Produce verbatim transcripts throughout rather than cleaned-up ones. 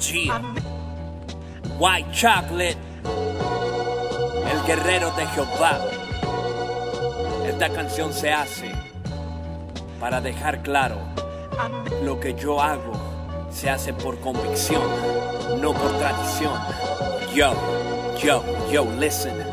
G. White Chocolate, el guerrero de Jehová. Esta canción se hace para dejar claro: lo que yo hago se hace por convicción, no por tradición. Yo, yo, yo, listen.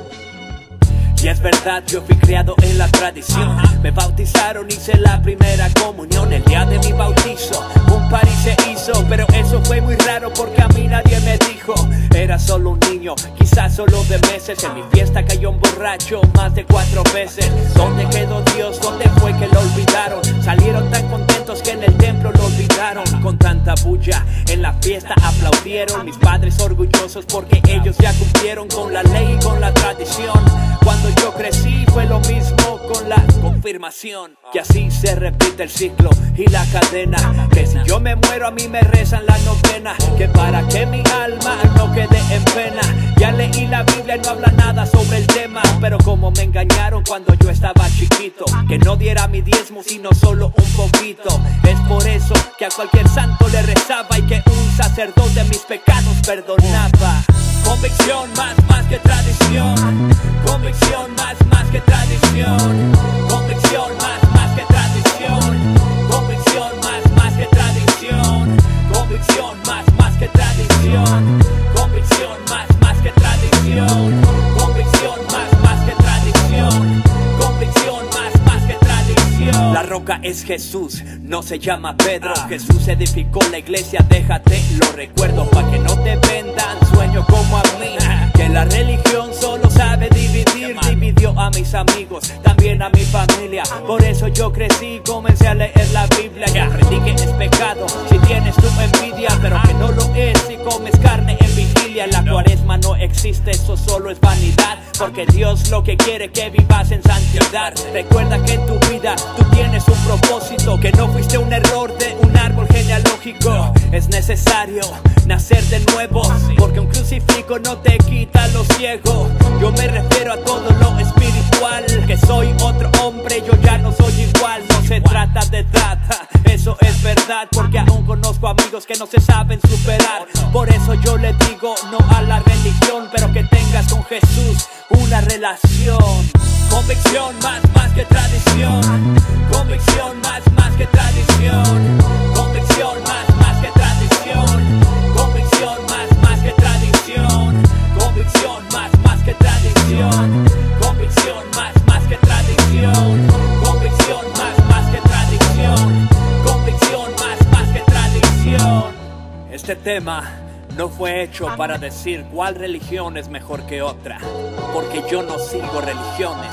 Y es verdad, yo fui criado en la tradición. Me bautizaron, hice la primera comunión. El día de mi bautizo, un party se hizo, pero eso fue muy raro porque a mí nadie me dijo. Era solo un niño, quizás solo de meses. En mi fiesta cayó un borracho más de cuatro veces. ¿Dónde quedó Dios? ¿Dónde fue que lo olvidaron? Salieron tan contentos que en el templo lo olvidaron. Con tanta bulla en la fiesta aplaudieron. Mis padres orgullosos porque ellos ya cumplieron con la ley y con la tradición. Cuando yo crecí fue lo mismo con la confirmación. Que así se repite el ciclo y la cadena. Que si yo me muero a mí me rezan la novena. Que para que mi alma no quede en pena. Ya leí la Biblia y no habla nada sobre el tema. Pero como me engañaron cuando yo estaba chiquito, que no diera mi diezmo sino solo un poquito. Es por eso que a cualquier santo le rezaba y que un sacerdote mis pecados perdonaba. Convicción más, más que tradición. Convicción más, más que tradición. Convicción más, más que tradición. Convicción más, más que tradición. Convicción más, más que tradición. Convicción más, más que tradición. Convicción más, más que tradición. Convicción más, más que tradición. La roca es Jesús, no se llama Pedro. Jesús edificó la iglesia, déjate, lo recuerdo, pa' que no te vendan sueño como a mí. Que la religión solo sabe dividir. Dividió a mis amigos, también a mi familia. Por eso yo crecí y comencé a leer la Biblia. Y aprendí que es pecado si tienes tu envidia, pero que no lo es si comes carne en vigilia. La cuaresma no existe, eso solo es vanidad, porque Dios lo que quiere es que vivas en santidad. Recuerda que en tu vida tú tienes un propósito, que no fuiste un error de un árbol genealógico. Es necesario nacer de nuevo, porque un crucifijo no te quita lo ciego. Yo me refiero a todo lo espiritual, que soy otro hombre, yo ya no soy igual. No se trata de edad, eso es verdad, porque aún conozco amigos que no se saben superar. Por eso yo le digo no a la religión, pero que tengas con Jesús una relación. Convicción más, más que tradición. Convicción más, más que tradición. Convicción más, más que tradición. Convicción más, más que tradición. Convicción más, más que tradición. Convicción más, más que tradición. Convicción más, más que tradición. Convicción más, más que tradición. Este tema no fue hecho para decir cuál religión es mejor que otra, porque yo no sigo religiones.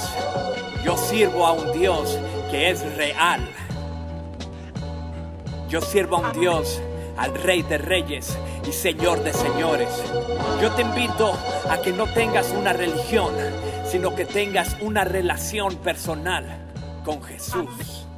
Yo sirvo a un Dios que es real. Yo sirvo a un Dios, al Rey de Reyes y Señor de Señores. Yo te invito a que no tengas una religión, sino que tengas una relación personal con Jesús.